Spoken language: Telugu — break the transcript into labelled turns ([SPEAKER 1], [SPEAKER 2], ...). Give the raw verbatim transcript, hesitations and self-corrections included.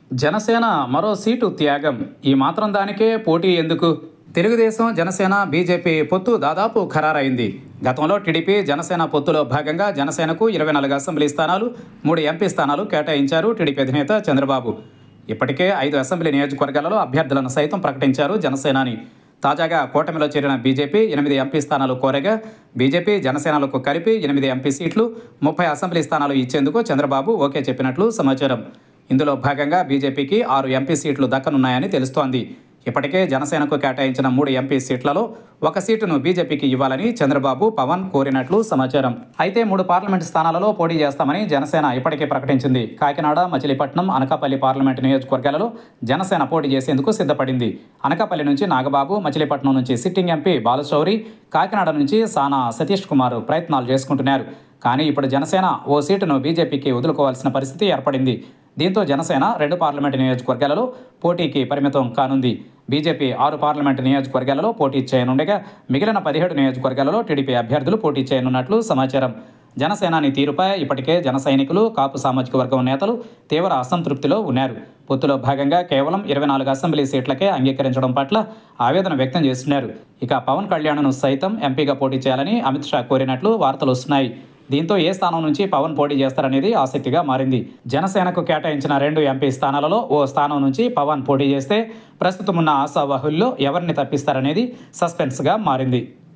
[SPEAKER 1] జనసేన మరో సీటు త్యాగం. ఈ మాత్రం దానికే పోటీ ఎందుకు? తెలుగుదేశం, జనసేన, బీజేపీ పొత్తు దాదాపు ఖరారైంది. గతంలో టీడీపీ జనసేన పొత్తులో భాగంగా జనసేనకు ఇరవై నాలుగు అసెంబ్లీ స్థానాలు, మూడు ఎంపీ స్థానాలు కేటాయించారు టీడీపీ అధినేత చంద్రబాబు. ఇప్పటికే ఐదు అసెంబ్లీ నియోజకవర్గాలలో అభ్యర్థులను సైతం ప్రకటించారు జనసేనాని. తాజాగా కూటమిలో చేరిన బీజేపీ ఎనిమిది ఎంపీ స్థానాలు కోరగా బీజేపీ, జనసేనలకు కలిపి ఎనిమిది ఎంపీ సీట్లు, ముప్పై అసెంబ్లీ స్థానాలు ఇచ్చేందుకు చంద్రబాబు ఓకే చెప్పినట్లు సమాచారం. ఇందులో భాగంగా బీజేపీకి ఆరు ఎంపీ సీట్లు దక్కనున్నాయని తెలుస్తోంది. ఇప్పటికే జనసేనకు కేటాయించిన మూడు ఎంపీ సీట్లలో ఒక సీటును బీజేపీకి ఇవ్వాలని చంద్రబాబు, పవన్ కోరినట్లు సమాచారం. అయితే మూడు పార్లమెంటు స్థానాలలో పోటీ చేస్తామని జనసేన ఇప్పటికే ప్రకటించింది. కాకినాడ, మచిలీపట్నం, అనకాపల్లి పార్లమెంటు నియోజకవర్గాలలో జనసేన పోటీ చేసేందుకు సిద్ధపడింది. అనకాపల్లి నుంచి నాగబాబు, మచిలీపట్నం నుంచి సిట్టింగ్ ఎంపీ బాలశౌరి, కాకినాడ నుంచి సానా సతీష్ కుమార్ ప్రయత్నాలు చేసుకుంటున్నారు. కానీ ఇప్పుడు జనసేన ఓ సీటును బీజేపీకి వదులుకోవాల్సిన పరిస్థితి ఏర్పడింది. దీంతో జనసేన రెండు పార్లమెంటు నియోజకవర్గాలలో పోటీకి పరిమితం కానుంది. బీజేపీ ఆరు పార్లమెంటు నియోజకవర్గాలలో పోటీ చేయనుండగా మిగిలిన పదిహేడు నియోజకవర్గాలలో టీడీపీ అభ్యర్థులు పోటీ చేయనున్నట్లు సమాచారం. జనసేనాని తీరుపై ఇప్పటికే జన సైనికులు, కాపు సామాజిక వర్గం నేతలు తీవ్ర అసంతృప్తిలో ఉన్నారు. పొత్తులో భాగంగా కేవలం ఇరవై నాలుగు అసెంబ్లీ సీట్లకే అంగీకరించడం పట్ల ఆవేదన వ్యక్తం చేస్తున్నారు. ఇక పవన్ కళ్యాణ్ను సైతం ఎంపీగా పోటీ చేయాలని అమిత్ షా కోరినట్లు వార్తలు వస్తున్నాయి. దీంతో ఏ స్థానం నుంచి పవన్ పోటీ చేస్తారనేది ఆసక్తిగా మారింది. జనసేనకు కేటాయించిన రెండు ఎంపీ స్థానాలలో ఓ స్థానం నుంచి పవన్ పోటీ చేస్తే ప్రస్తుతం ఉన్న ఆశావాహుల్లో ఎవరిని తప్పిస్తారనేది సస్పెన్స్గా మారింది.